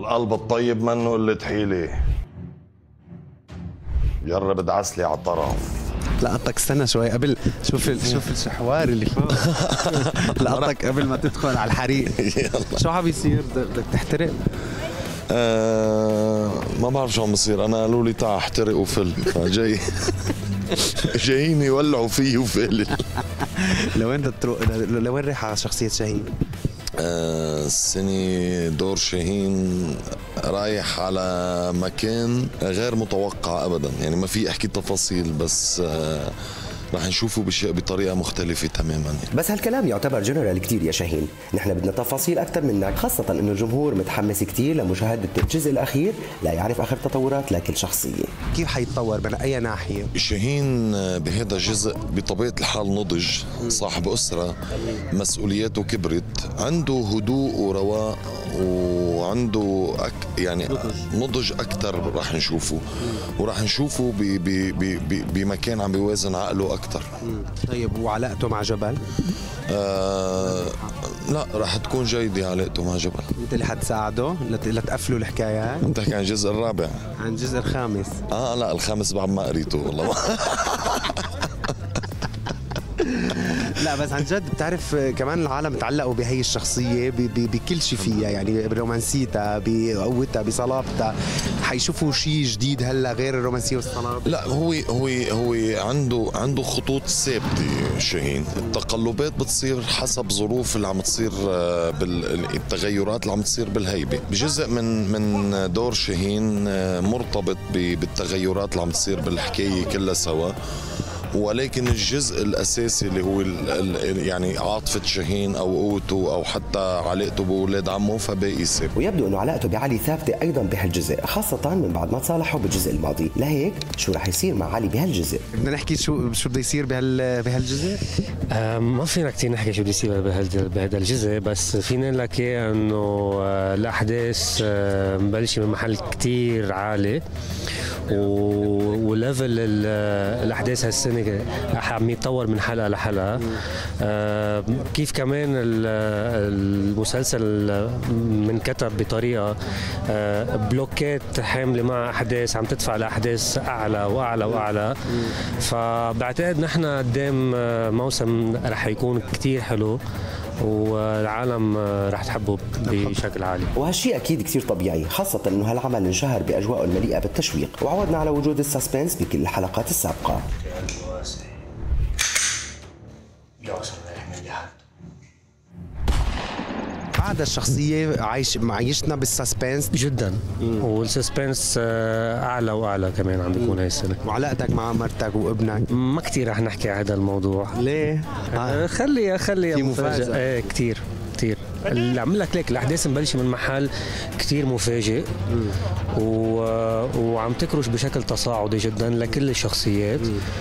القلب الطيب منه قلة حيلة. جرب ادعسلي على الطرف. لقطك استنى شوي قبل. شوف الشحوار اللي فوق. لقطك قبل ما تدخل على الحريق. شو عم بيصير؟ بدك تحترق؟ ما بعرف شو عم بصير. انا قالوا لي تعا احترق وفل، فجاي جايين يولعوا فيه وفل. لوين لوين رايح على شخصية شاهين؟ السنة دور شاهين رايح على مكان غير متوقع ابدا، يعني ما في احكي تفاصيل، بس رح نشوفه بطريقة مختلفة تماما يعني. بس هالكلام يعتبر جنرال كتير يا شاهين، نحن بدنا تفاصيل أكثر منك، خاصة إنه الجمهور متحمس كتير لمشاهدة الجزء الأخير لا يعرف آخر تطورات لكل شخصية. كيف حيتطور من أي ناحية؟ شاهين بهذا الجزء بطبيعة الحال نضج، صاحب أسرة، مسؤولياته كبرت، عنده هدوء ورواء وعنده يعني نضج أكثر. راح نشوفه وراح نشوفه بمكان عم بيوازن عقله أكثر. طيب وعلاقته مع جبل؟ لا راح تكون جيدة علاقته مع جبل. انت اللي حتساعده لتقفلوا الحكايات؟ انت تحكي عن الجزء الرابع؟ عن الجزء الخامس. لا الخامس بعد ما قريته والله. لا بس عن جد بتعرف كمان العالم تعلقوا بهي الشخصية بكل شيء فيها، يعني برومانسيتها، بقوتها، بصلابتها. حيشوفوا شيء جديد هلا غير الرومانسية والصلابة؟ لا هو عنده خطوط ثابتة شاهين. التقلبات بتصير حسب ظروف اللي عم تصير، بالتغيرات اللي عم تصير بالهيبة. بجزء من دور شاهين مرتبط بالتغيرات اللي عم تصير بالحكاية كلها سوا، ولكن الجزء الاساسي اللي هو يعني عاطفه شاهين او قوته او حتى علاقته باولاد عمه فباقي ثابت. ويبدو انه علاقته بعلي ثابته ايضا بهالجزء، خاصه من بعد ما تصالحوا بالجزء الماضي. لهيك شو رح يصير مع علي بهالجزء؟ بدنا نحكي شو بده يصير بهالجزء؟ ما فينا كثير نحكي شو بده يصير بهذا الجزء، بس فينا نقول لك انه الاحداث مبلشه من محل كثير عالي، وليفل الاحداث هالسنه عم يتطور من حلقه لحلقه. كيف كمان المسلسل منكتب بطريقه بلوكات حامله مع احداث عم تدفع لاحداث اعلى واعلى واعلى. فبعتقد نحن قدام موسم رح يكون كثير حلو والعالم رح تحبه بشكل عالي، وهالشيء اكيد كثير طبيعي، خاصه انه هالعمل انشهر باجواءه المليئه بالتشويق، وعودنا على وجود السسبنس بكل الحلقات السابقه. بعد الشخصية معيشتنا بالسسبنس جدا، والسسبنس اعلى واعلى كمان عم بيكون هاي السنه. وعلاقتك مع مرتك وابنك؟ ما كثير رح نحكي على هذا الموضوع. ليه؟ خلي في مفاجأة. ايه كثير اللي عم لك ليك الاحداث مبلشه من محل كثير مفاجئ وعم تكرش بشكل تصاعدي جدا لكل الشخصيات.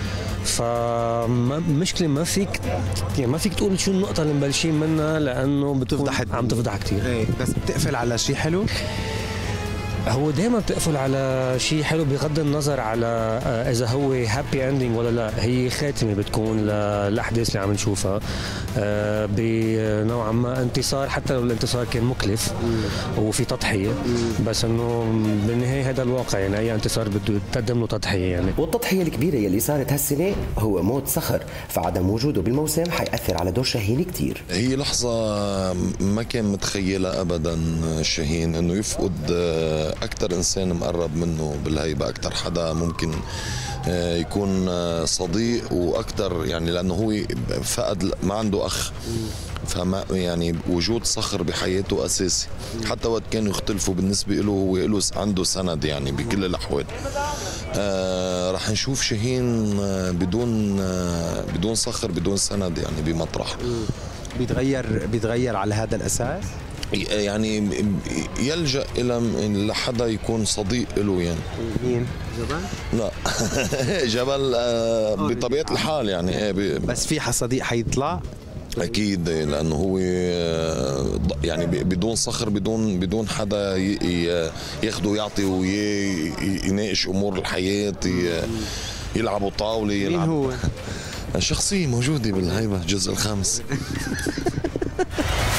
فمشكلة ما فيك تقول شو النقطة اللي مبلشين منها، لأنه عم تفضح كثير. ايه بس بتقفل على شيء حلو. هو دائما بتقفل على شيء حلو بغض النظر على اذا هو هابي اندينج ولا لا. هي خاتمه بتكون للاحداث اللي عم نشوفها بنوعا ما انتصار، حتى لو الانتصار كان مكلف وفي تضحيه، بس انه بالنهايه هذا الواقع. يعني اي انتصار بده يقدم له تضحيه يعني. والتضحيه الكبيره يلي صارت هالسنه هو موت صخر، فعدم وجوده بالموسم حيأثر على دور شاهين كثير. هي لحظه ما كان متخيلها ابدا شاهين انه يفقد أكثر إنسان مقرب منه بالهيبة، أكثر حدا ممكن يكون صديق، وأكثر يعني لأنه هو فقد ما عنده أخ، فما يعني وجود صخر بحياته أساسي. حتى وقت كانوا يختلفوا بالنسبة له هو عنده سند يعني بكل الأحوال. رح نشوف شاهين بدون صخر، بدون سند يعني بمطرح. بيتغير على هذا الأساس، يعني يلجأ إلى لحدا يكون صديق له يعني. مين؟ جبل؟ لا جبل بطبيعة الحال يعني. بس في صديق حيطلع اكيد، لانه هو يعني بدون صخر، بدون حدا ياخده ويعطي ويناقش امور الحياه، يلعبوا طاوله. مين هو؟ شخصيه موجوده بالهيبه الجزء الخامس.